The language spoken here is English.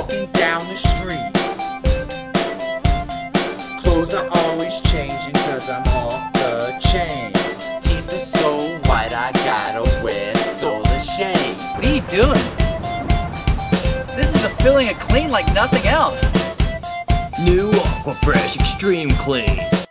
walking down the street. Clothes are always changing cause I'm off the chain. Teeth are so white I gotta wear solar shades. What are you doing? This is a feeling of clean like nothing else. New Aqua Fresh Extreme Clean.